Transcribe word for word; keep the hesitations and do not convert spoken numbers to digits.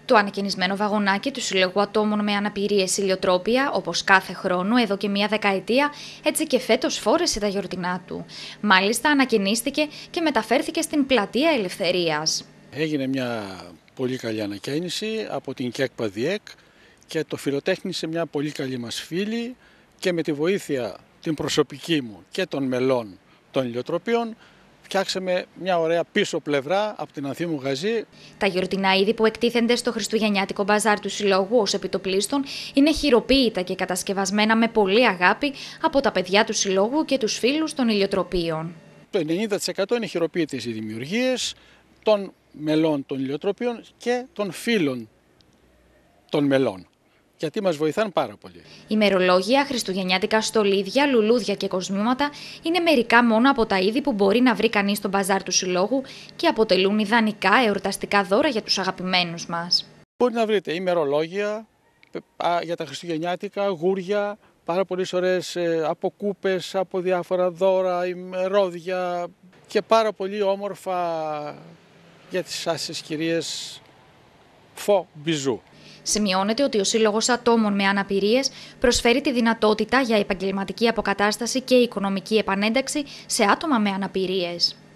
Το ανακαινισμένο βαγονάκι του Συλλόγου Ατόμων με Αναπηρίες Ηλιοτρόπια, όπως κάθε χρόνο εδώ και μία δεκαετία, έτσι και φέτος φόρεσε τα γιορτινά του. Μάλιστα, ανακαινίστηκε και μεταφέρθηκε στην Πλατεία Ελευθερίας. Έγινε μια πολύ καλή ανακαίνιση από την ΚΕΚΠΑ ΔΙΕΚ και το φιλοτέχνησε μια πολύ καλή μας φίλη και με τη βοήθεια την προσωπική μου και των μελών των ηλιοτροπίων φτιάξαμε μια ωραία πίσω πλευρά από την Ανθίμου Γαζή. Τα γιορτινά είδη που εκτίθενται στο Χριστουγεννιάτικο μπαζάρ του Συλλόγου ως επιτοπλίστων είναι χειροποίητα και κατασκευασμένα με πολύ αγάπη από τα παιδιά του Συλλόγου και τους φίλους των ηλιοτροπίων. Το ενενήντα τοις εκατό είναι χειροποίητες οι δημιουργίες των μελών των ηλιοτροπίων και των φίλων των μελών, γιατί μας βοηθάνε πάρα πολύ. Ημερολόγια, χριστουγεννιάτικα στολίδια, λουλούδια και κοσμήματα είναι μερικά μόνο από τα είδη που μπορεί να βρει κανείς στο μπαζάρ του Συλλόγου και αποτελούν ιδανικά εορταστικά δώρα για τους αγαπημένους μας. Μπορεί να βρείτε ημερολόγια για τα χριστουγεννιάτικα, γούρια, πάρα πολύ ωραίες από κούπες, από διάφορα δώρα, ημερόδια και πάρα πολύ όμορφα για τις άσες κυρίες φω μπιζού. Σημειώνεται ότι ο Σύλλογος Ατόμων με Αναπηρίες προσφέρει τη δυνατότητα για επαγγελματική αποκατάσταση και οικονομική επανένταξη σε άτομα με αναπηρίες.